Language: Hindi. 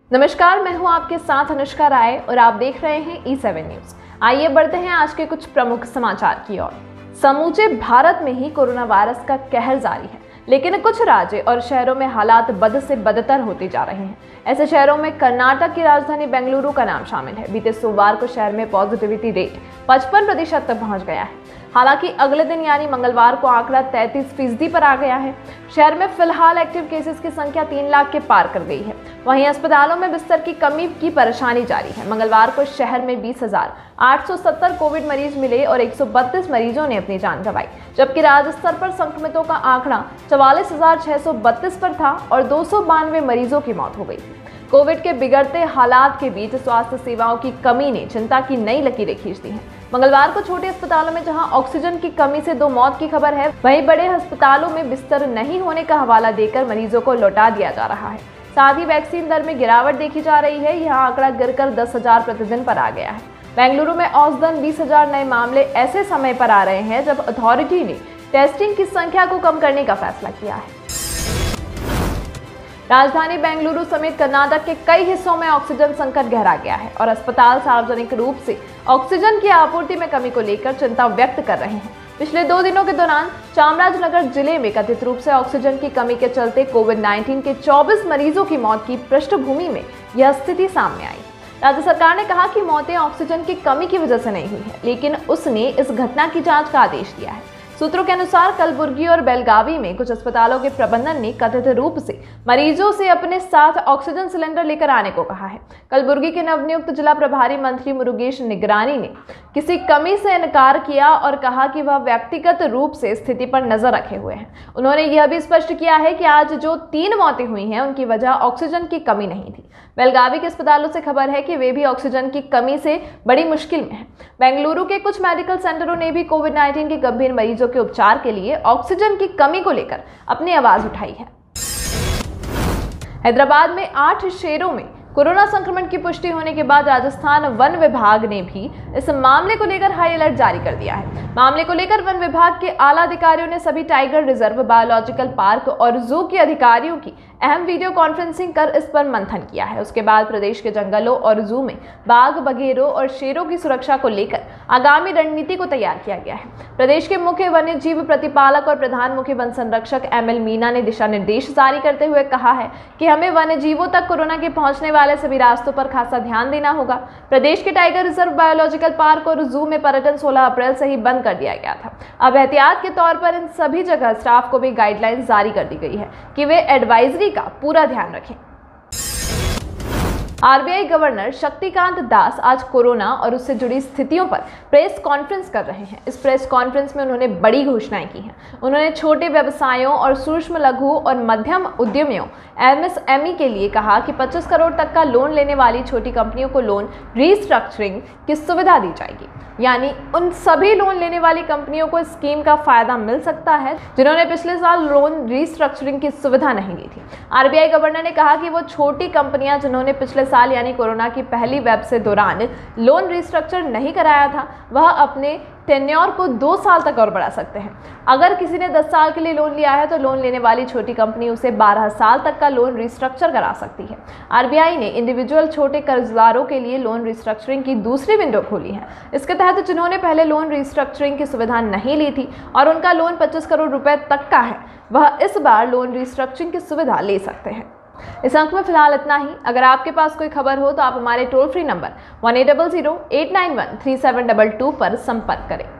नमस्कार, मैं हूं आपके साथ अनुष्का राय और आप देख रहे हैं E7 न्यूज। आइए बढ़ते हैं आज के कुछ प्रमुख समाचार की ओर। समूचे भारत में ही कोरोना वायरस का कहर जारी है, लेकिन कुछ राज्य और शहरों में हालात बद से बदतर होते जा रहे हैं। ऐसे शहरों में कर्नाटक की राजधानी बेंगलुरु का नाम शामिल है। बीते सोमवार को शहर में पॉजिटिविटी रेट 55% तक पहुंच गया है। हालांकि अगले दिन यानी मंगलवार को आंकड़ा 33% पर आ गया है। शहर में फिलहाल एक्टिव केसेस की संख्या 3 लाख के पार कर गई है। वहीं अस्पतालों में बिस्तर की कमी की परेशानी जारी है। मंगलवार को शहर में 20,870 कोविड मरीज मिले और 132 मरीजों ने अपनी जान गंवाई, जबकि राज्य स्तर पर संक्रमितों का आंकड़ा 44,632 पर था और 292 मरीजों की मौत हो गई। कोविड के बिगड़ते हालात के बीच स्वास्थ्य सेवाओं की कमी ने चिंता की नई लकीरें खींच दी हैं। मंगलवार को छोटे अस्पतालों में जहां ऑक्सीजन की कमी से 2 मौत की खबर है, वहीं बड़े अस्पतालों में बिस्तर नहीं होने का हवाला देकर मरीजों को लौटा दिया जा रहा है। साथ ही वैक्सीन दर में गिरावट देखी जा रही है। यह आंकड़ा गिरकर 10,000 प्रतिदिन पर आ गया है। बेंगलुरु में औसतन 20,000 नए मामले ऐसे समय पर आ रहे हैं जब अथॉरिटी ने टेस्टिंग की संख्या को कम करने का फैसला किया है। राजधानी बेंगलुरु समेत कर्नाटक के कई हिस्सों में ऑक्सीजन संकट गहरा गया है और अस्पताल सार्वजनिक रूप से ऑक्सीजन की आपूर्ति में कमी को लेकर चिंता व्यक्त कर रहे हैं। पिछले 2 दिनों के दौरान चामराजनगर जिले में कथित रूप से ऑक्सीजन की कमी के चलते कोविड-19 के 24 मरीजों की मौत की पृष्ठभूमि में यह स्थिति सामने आई। राज्य सरकार ने कहा कि मौतें ऑक्सीजन की कमी की वजह से नहीं हुई है, लेकिन उसने इस घटना की जांच का आदेश दिया है। सूत्रों के अनुसार कलबुर्गी और बेलगावी में कुछ अस्पतालों के प्रबंधन ने कथित रूप से मरीजों से अपने साथ ऑक्सीजन सिलेंडर लेकर आने को कहा है। कलबुर्गी के नवनियुक्त जिला प्रभारी मंत्री मुरुगेश निगरानी ने किसी कमी से इनकार किया और कहा कि वह व्यक्तिगत रूप से स्थिति पर नजर रखे हुए हैं। उन्होंने यह भी स्पष्ट किया है कि आज जो 3 मौतें हुई हैं उनकी वजह ऑक्सीजन की कमी नहीं थी। बेलगावी के अस्पतालों से खबर है कि वे भी ऑक्सीजन की कमी से बड़ी मुश्किल में हैं। बेंगलुरु के कुछ मेडिकल सेंटरों ने भी कोविड-19 के गंभीर मरीजों के उपचार के लिए ऑक्सीजन की कमी को लेकर अपनी आवाज उठाई है। हैदराबाद में 8 शेरों में कोरोना संक्रमण की पुष्टि होने के बाद राजस्थान वन विभाग ने भी इस मामले को लेकर हाई अलर्ट जारी कर दिया है। मामले को लेकर वन विभाग के आला अधिकारियों ने सभी टाइगर रिजर्व, बायोलॉजिकल पार्क और जू के अधिकारियों की अहम वीडियो कॉन्फ्रेंसिंग कर इस पर मंथन किया है। उसके बाद प्रदेश के जंगलों और जू में बाघ, बघेरों और शेरों की सुरक्षा को लेकर आगामी रणनीति को तैयार किया गया है। प्रदेश के मुख्य वन्य जीव प्रतिपालक और प्रधान मुख्य वन संरक्षक ML मीना ने दिशा निर्देश जारी करते हुए कहा है कि हमें वन्य जीवों तक कोरोना के पहुंचने वाले सभी रास्तों पर खासा ध्यान देना होगा। प्रदेश के टाइगर रिजर्व, बायोलॉजिकल पार्क और जू में पर्यटन 16 अप्रैल से ही बंद कर दिया गया था। अब एहतियात के तौर पर इन सभी जगह स्टाफ को भी गाइडलाइंस जारी कर दी गई है कि वे एडवाइजरी का पूरा ध्यान रखें। RBI गवर्नर शक्तिकांत दास आज कोरोना और उससे जुड़ी स्थितियों पर प्रेस कॉन्फ्रेंस कर रहे हैं। इस प्रेस कॉन्फ्रेंस में उन्होंने बड़ी घोषणाएं की हैं। उन्होंने छोटे व्यवसायों और सूक्ष्म, लघु और मध्यम उद्यमियों MSME के लिए कहा कि 25 करोड़ तक का लोन लेने वाली छोटी कंपनियों को लोन रीस्ट्रक्चरिंग की सुविधा दी जाएगी। यानी उन सभी लोन लेने वाली कंपनियों को स्कीम का फायदा मिल सकता है जिन्होंने पिछले साल लोन रीस्ट्रक्चरिंग की सुविधा नहीं ली थी। RBI गवर्नर ने कहा कि वो छोटी कंपनियां जिन्होंने पिछले साल यानी कोरोना की पहली वेब से दौरान लोन रीस्ट्रक्चर नहीं कराया था, वह अपने टेन्योर को 2 साल तक और बढ़ा सकते हैं। अगर किसी ने 10 साल के लिए लोन लिया है तो लोन लेने वाली छोटी कंपनी उसे 12 साल तक का लोन रिस्ट्रक्चर करा सकती है। RBI ने इंडिविजुअल छोटे कर्जदारों के लिए लोन रिस्ट्रक्चरिंग की दूसरी विंडो खोली है। इसके तहत जिन्होंने पहले लोन रिस्ट्रक्चरिंग की सुविधा नहीं ली थी और उनका लोन 25 करोड़ रुपए तक का है, वह इस बार लोन रिस्ट्रक्चरिंग की सुविधा ले सकते हैं। इस अंक में फिलहाल इतना ही। अगर आपके पास कोई खबर हो तो आप हमारे टोल फ्री नंबर 1800 891 3722 पर संपर्क करें।